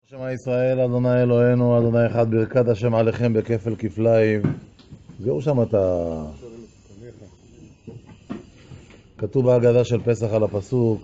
שמע ישראל, אדוני אלוהינו, אדוני אחד, ברכת השם עליכם בכפל כפליים. זהו שם כתוב בהגדה של פסח על הפסוק,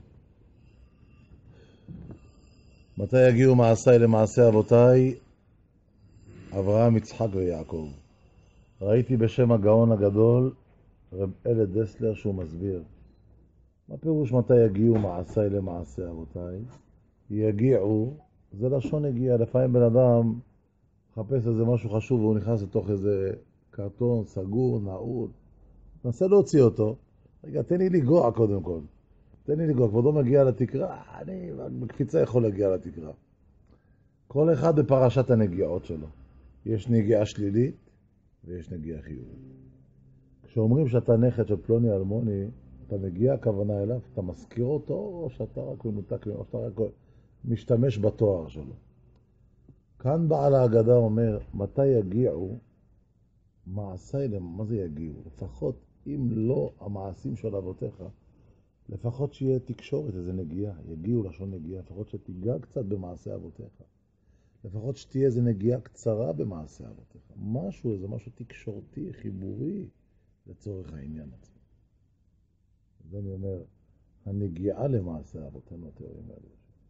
מתי יגיעו מעשיי למעשי אבותיי, אברהם, יצחק ויעקב. ראיתי בשם הגאון הגדול, רב אלד דסלר, שהוא מסביר. מה פירוש מתי יגיעו מעשיי למעשי אבותיי? יגיעו, זה לשון הגיע. לפעמים בן אדם מחפש איזה משהו חשוב והוא נכנס לתוך איזה קרטון סגור, נעול. נסה להוציא אותו. רגע, תן לי לגוע קודם כל. תן לי לגוע. כבודו מגיע לתקרה, אני בקפיצה יכול להגיע לתקרה. כל אחד בפרשת הנגיעות שלו. יש נגיעה שלילית ויש נגיעה חיובית. כשאומרים שאתה נכד של פלוני אלמוני, אתה מגיע הכוונה אליו, אתה מזכיר אותו, או שאתה רק מנותק, או שאתה רק משתמש בתואר שלו. כאן בעל ההגדה אומר, מתי יגיעו מעשיי, מה זה יגיעו? לפחות אם לא המעשים של אבותיך, לפחות שיהיה תקשורת, איזה נגיעה, יגיעו לשון נגיעה, לפחות שתיגע קצת במעשי אבותיך. לפחות שתהיה איזה נגיעה קצרה במעשי אבותיך. משהו, איזה משהו תקשורתי, חיבורי, לצורך העניין עצמו. אז אני אומר, הנגיעה למעשי אבותינו התיאורים האלה.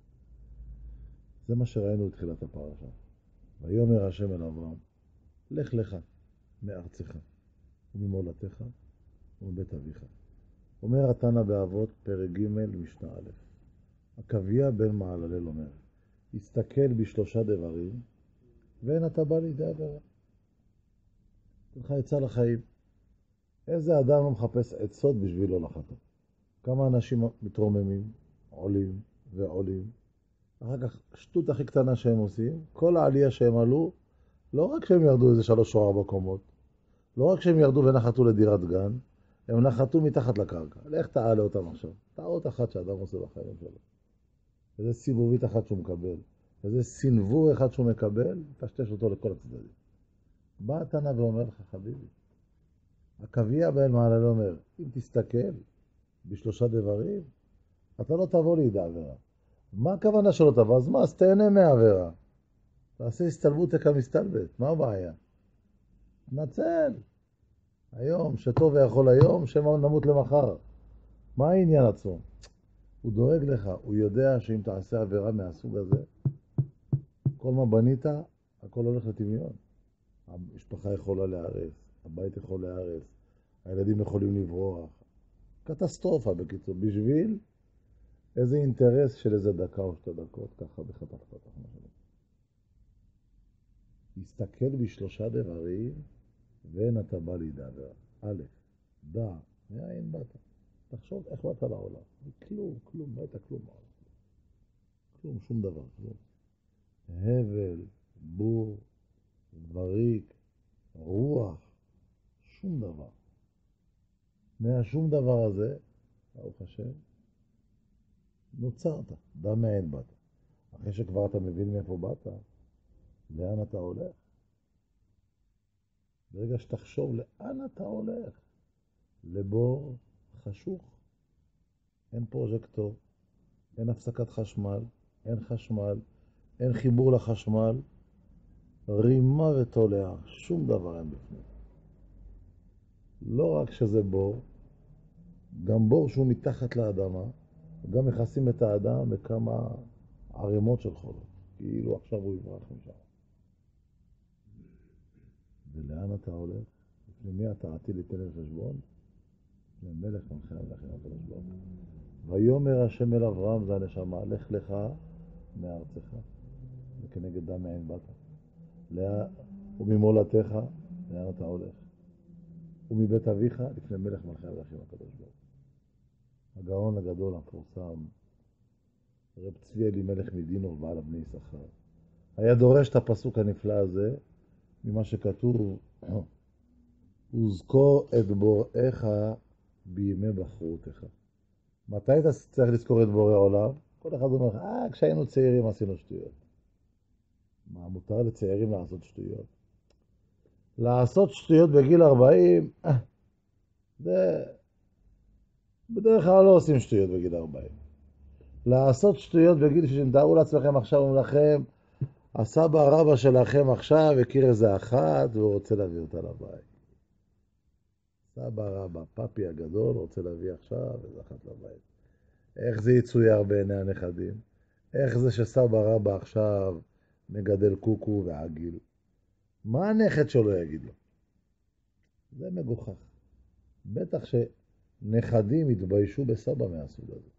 זה מה שראינו בתחילת הפרשה. ויאמר השם אל אברהם, לך לך מארצך וממולדתך ומבית אביך. אומר התנא באבות פרק ג' משנה א', עקביה בן מהללל אומר, הסתכל בשלושה דברים ואין אתה בא לידי עבירה. תלך עצה לחיים. איזה אדם לא מחפש עצות בשבילו לחטוא? כמה אנשים מתרוממים, עולים ועולים. אחר כך שטות הכי קטנה שהם עושים, כל העלייה שהם עלו, לא רק שהם ירדו איזה 3 או 4 קומות, לא רק שהם ירדו ונחתו לדירת גן, הם נחתו מתחת לקרקע. לך תעלה אותם עכשיו. טעות אחת שאדם עושה בחיים שלו. איזה סיבובית אחת שהוא מקבל. איזה סנבור אחד שהוא מקבל, תשתש אותו לכל הצדדים. בא התנא ואומר לך, חביבי, עקביה בן מהללל אומר, אם תסתכל בשלושה דברים, אתה לא תבוא לידי עבירה. מה הכוונה שלא תבוא? אז מה? אז תהנה מהעבירה. תעשה הסתלבות כמסתלבט. מה הבעיה? נצל. היום, שטוב ויכול היום, שמה נמות למחר. מה העניין עצמו? הוא דואג לך, הוא יודע שאם תעשה עבירה מהסוג הזה, כל מה בנית, הכל הולך לטמיון. המשפחה יכולה להיהרס, הבית יכול להיהרס, הילדים יכולים לברוח. קטסטרופה בקיצור, בשביל איזה אינטרס של איזה דקה או 2 דקות, ככה בחתך. תסתכל בשלושה דברים, ואין אתה בא לידי עבירה. א', דע, מאין באת? תחשוב איך באת לעולם. כלום, לא הייתה כלום בעולם. כלום, שום דבר, כלום. הבל, בור, בריק, רוח, שום דבר. מהשום דבר הזה, ברוך השם, נוצרת, דע מאין באת. אחרי שכבר אתה מבין מאיפה באת, לאן אתה הולך? ברגע שתחשוב לאן אתה הולך, לבור חשוך. אין פרוז'קטור, אין הפסקת חשמל, אין חיבור לחשמל, רימה ותולע, שום דבר אין בפנים. לא רק שזה בור, גם בור שהוא מתחת לאדמה, גם מכסים את האדם בכמה ערימות של חולות, כאילו עכשיו הוא יברח משם. ולאן אתה הולך? למי אתה עתיד ליתן חשבון? למלך מלכי המלכים הקדוש ברוך הוא. ויאמר השם אל אברהם, זה הנשמה, לך לך מארצך, וכנגד דם מאין באת. וממולדתך, לאן אתה הולך? ומבית אביך, לפני מלך מלכי המלכים הקדוש ברוך הוא. הגאון הגדול המפורסם, רב צבי אלימלך מדינור, בעל בני יששכר, היה דורש את הפסוק הנפלא הזה ממה שכתוב, וזכור את בוראיך בימי בחרותך. מתי אתה צריך לזכור את בורא עולם? כל אחד אומר, כשהיינו צעירים עשינו שטויות. מה, מותר לצעירים לעשות שטויות? לעשות שטויות בגיל 40, זה בדרך כלל לא עושים שטויות בגיל 40. לעשות שטויות בגיל 60, תארו לעצמכם עכשיו, אומרים לכם, הסבא רבא שלכם עכשיו הכיר איזה אחת והוא רוצה להביא אותה לבית. סבא רבא, פאפי הגדול, רוצה להביא עכשיו איזה אחת לבית. איך זה יצויר בעיני הנכדים? איך זה שסבא רבא עכשיו מגדל קוקו ועגיל? מה הנכד שלו יגיד לו? זה מגוחך. בטח שנכדים יתביישו בסבא מהסוג הזה.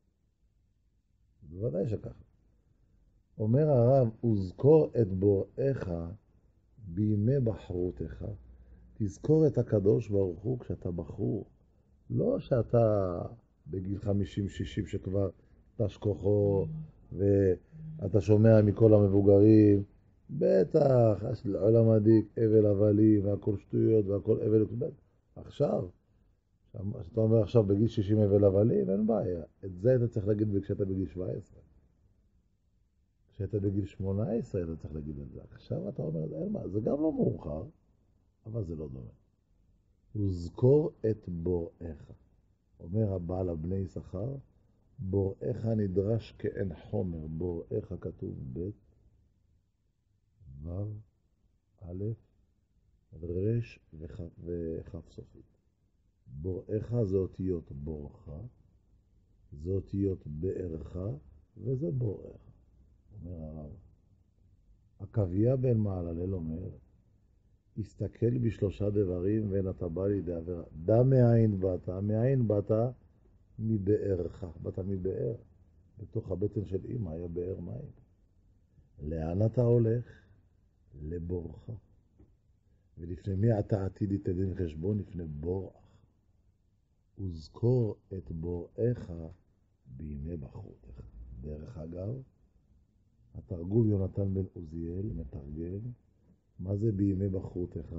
בוודאי שככה. אומר הרב, וזכור את בוראיך בימי בחרותך. תזכור את הקדוש ברוך הוא כשאתה בחור. לא שאתה בגיל 50-60 שכבר תש כוחו ואתה שומע מכל המבוגרים, בטח, עולם עדיק, אבל הבלים והכל שטויות והכל אבל. עכשיו, אתה אומר עכשיו בגיל 60 אבל הבלים, אין בעיה. את זה אתה צריך להגיד כשאתה בגיל 17. כשאתה בגיל 18 אתה צריך להגיד את זה. עכשיו אתה אומר, אין מה, זה גם לא מאוחר, אבל זה לא דומה. וזכור את בוראיך. אומר הבעל הבני יששכר, בוראיך נדרש כאין חומר, בוראיך כתוב ב' ו' א' ר' וכ' סופית. בוראיך זה אותיות בורך, זה אותיות בערך, וזה בוראיך. אומר הרב. הקוויה בן מעללל אומר, הסתכל בשלושה דברים ואין אתה בא לידי עבירה. דע מאין באת, מאין באת מבארך, באת מבאר. בתוך הבטן של אמא היה באר מים. לאן אתה הולך? לבורך. ולפני מי אתה עתיד תדין חשבון? לפני בורך. וזכור את בוראיך בימי בחרותך. דרך אגב, התרגום יונתן בן עוזיאל מתרגם, מה זה בימי בחרותך?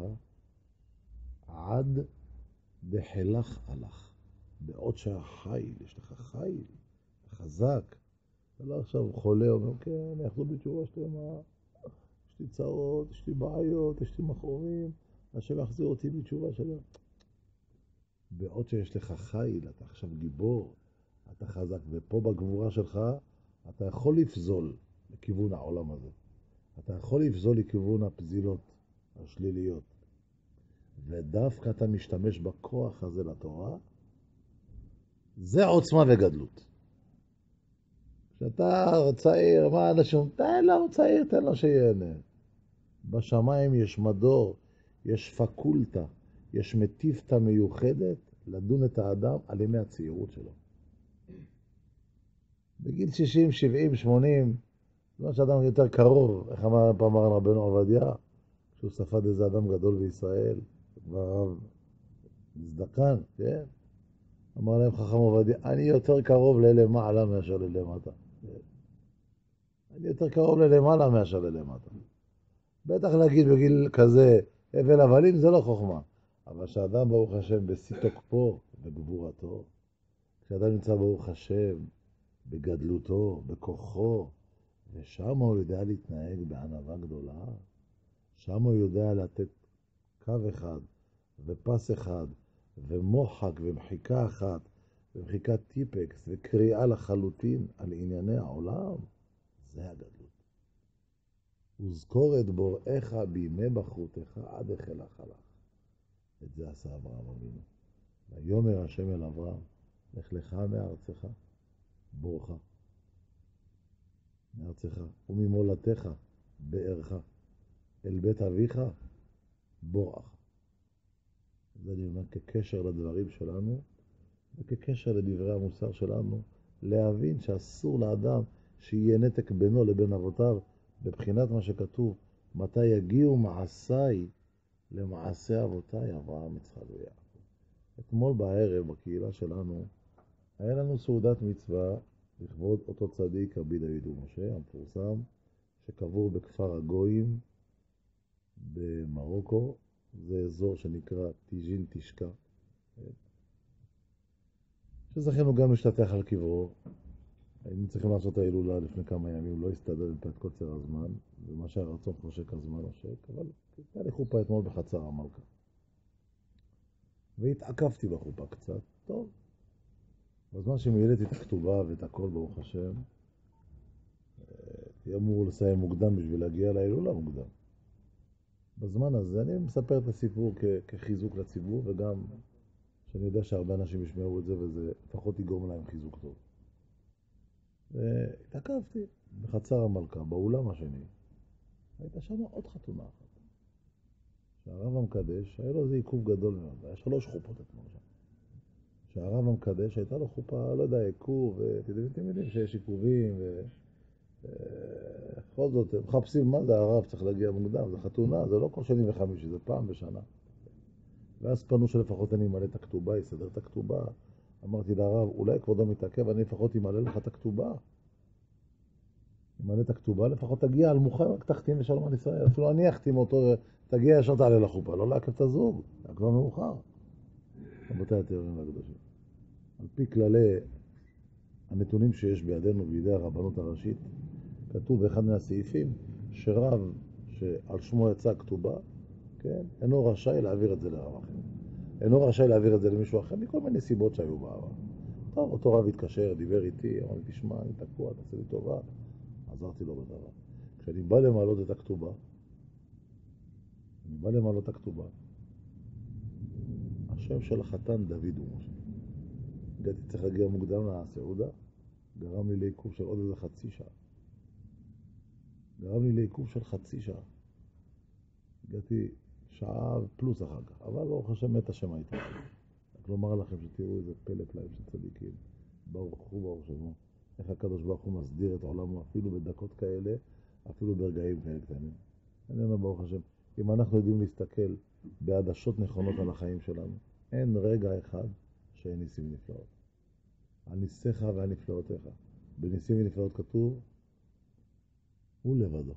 עד דחילך הלך. בעוד שהחיל, יש לך חיל, חזק. אתה לא עכשיו חולה, אומר, כן, אני אחזור בתשובה שלמה, יש לי צרות, יש לי בעיות, יש לי מכאובים, השם יחזיר אותי בתשובה שלמה. בעוד שיש לך חיל, אתה עכשיו גיבור, אתה חזק, ופה בגבורה שלך, אתה יכול לפזול לכיוון העולם הזה. אתה יכול לפזול לכיוון הפזילות השליליות. ודווקא אתה משתמש בכוח הזה לתורה, זה עוצמה וגדלות. כשאתה צעיר, מה אנשים? תן לו צעיר, תן לו שיהנה. בשמיים יש מדור, יש פקולטה, יש מטיפתא מיוחדת לדון את האדם על ימי הצעירות שלו. בגיל 60, 70, 80, לא שאדם יותר קרוב, איך אמר פעם מרן רבנו עובדיה, שהוא ספד איזה אדם גדול בישראל, כבר רב מזדקן, כן? אמר להם חכם עובדיה, אני יותר קרוב ללמעלה מאשר ללמטה. אני יותר קרוב ללמעלה מאשר ללמטה. בטח להגיד בגיל כזה, אבל הבלים זה לא חוכמה. אבל כשאדם ברוך השם בשיא תוקפו בגבורתו, כשאדם נמצא ברוך השם בגדלותו, בכוחו, ושם הוא יודע להתנהג בענווה גדולה, שם הוא יודע לתת קו אחד ופס אחד ומוחק ומחיקה אחת ומחיקת טיפקס וקריאה לחלוטין על ענייני העולם, זה הגדלות. וזכור את בוראיך בימי בחרותך עד החילך הלך. את זה עשה אברהם אבינו. ויאמר השם אל אברהם, לך לך מארצך, בורך, מארצך וממולדתך, בארך, אל בית אביך, בורך. זה אני אומר כקשר לדברים שלנו, וכקשר לדברי המוסר שלנו, להבין שאסור לאדם שיהיה נתק בינו לבין אבותיו, בבחינת מה שכתוב, מתי יגיעו מעשיי למעשה אבותיי, אברהם, יצחק ויעקב. אתמול בערב בקהילה שלנו, היה לנו סעודת מצווה לכבוד אותו צדיק רבי דוד ומשה, המפורסם, שקבור בכפר הגויים במרוקו, זה אזור שנקרא טיג'ין תשקה. שזכינו גם להשתתח על קברו. היינו צריכים לעשות את ההילולה לפני כמה ימים, לא הסתדר מפאת קוצר הזמן, ומה שהרצון חושק הזמן עושק, אבל הייתה לי חופה אתמול בחצר המלכה. והתעקפתי בחופה קצת, טוב. בזמן שמילאתי את הכתובה ואת הכל, ברוך השם, הייתי אמור לסיים מוקדם בשביל להגיע להילולה מוקדם. בזמן הזה אני מספר את הסיפור כחיזוק לציבור, וגם שאני יודע שהרבה אנשים ישמעו את זה, וזה לפחות יגרום להם חיזוק טוב. והתעכבתי בחצר המלכה, באולם השני. הייתה שם עוד חתונה אחת. שהרב המקדש, היה לו איזה עיכוב גדול מאוד, היה 3 חופות אתמול שם. שהרב המקדש הייתה לו חופה, לא יודע, עיכוב, אתם יודעים שיש עיכובים, בכל זאת, מחפשים מה זה הרב, צריך להגיע מוקדם, זה חתונה, זה לא כל שני וחמישי, זה פעם בשנה. ואז פנו שלפחות אני אמלא את הכתובה, יסדר את הכתובה. אמרתי לרב, אולי כבודו מתעכב, אני לפחות אמלא לך את הכתובה. אמלא את הכתובה, לפחות תגיע על מוכן, רק תחתים ושלום על ישראל. אפילו אני אחתים אותו, תגיע ישר תעלה לחופה, לא לעכב את הזוג, זה כבר מאוחר. רבותיי התיאורים והקדושים. על פי כללי הנתונים שיש בידינו בידי הרבנות הראשית, כתוב באחד מהסעיפים שרב שעל שמו יצא כתובה, כן, אינו רשאי להעביר את זה לרב אחר. אינו רשאי להעביר את זה למישהו אחר, מכל מיני סיבות שהיו בעבר. טוב, אותו רב התקשר, דיבר איתי, אמר לי, תשמע, אני תקוע, תעשה לי טובה. עזרתי לו בדבר. כשאני בא למעלות את הכתובה, השם של החתן דוד הוא משה. הגעתי צריך להגיע מוקדם לסעודה, גרם לי לעיכוב של עוד איזה חצי שעה. הגעתי שעה פלוס אחר כך, אבל ברוך השם מת השם הייתה. רק לומר לכם שתראו איזה פלא פלאים של צדיקים. ברוך שמו. איך הקדוש ברוך הוא מסדיר את עולמו אפילו בדקות כאלה, אפילו ברגעים כאלה קטנים. אני אומר ברוך השם, אם אנחנו יודעים להסתכל בעדשות נכונות על החיים שלנו, אין רגע אחד שאין ניסים ונפלאות. על ניסיך ועל נפלאותיך. בניסים ונפלאות כתוב, הוא לבדו.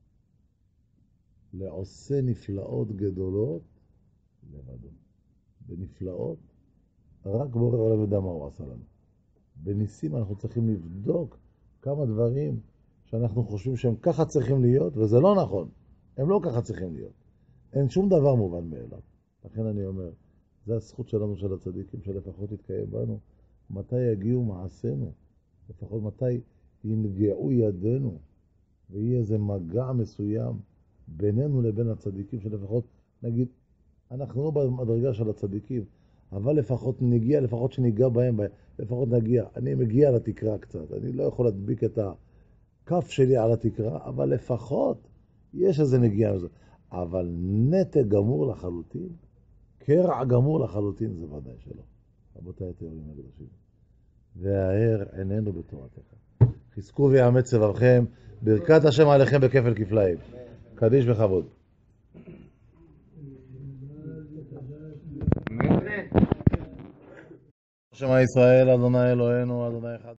לעושה נפלאות גדולות, לבדו. בנפלאות, רק בורא עולם ידע מה הוא עשה לנו. בניסים אנחנו צריכים לבדוק כמה דברים שאנחנו חושבים שהם ככה צריכים להיות, וזה לא נכון. הם לא ככה צריכים להיות. אין שום דבר מובן מאליו. לכן אני אומר, זה הזכות שלנו של הצדיקים, שלפחות יתקיים בנו. מתי יגיעו מעשינו? לפחות מתי ינגעו ידינו, ויהיה איזה מגע מסוים בינינו לבין הצדיקים, שלפחות נגיד, אנחנו לא במדרגה של הצדיקים, אבל לפחות נגיע, לפחות שניגע בהם, לפחות נגיע. אני מגיע לתקרה קצת, אני לא יכול להדביק את הכף שלי על התקרה, אבל לפחות יש איזה נגיעה לזה. אבל נתק גמור לחלוטין, קרע גמור לחלוטין, זה ודאי שלא. רבותיי התיאורים הקדושים. והאר עינינו בתורתך. חזקו ויאמץ לבבכם, ברכת השם עליכם בכפל כפליים. קדיש בכבוד. שמע ישראל, אדוני אלוהינו, אדוני אחד.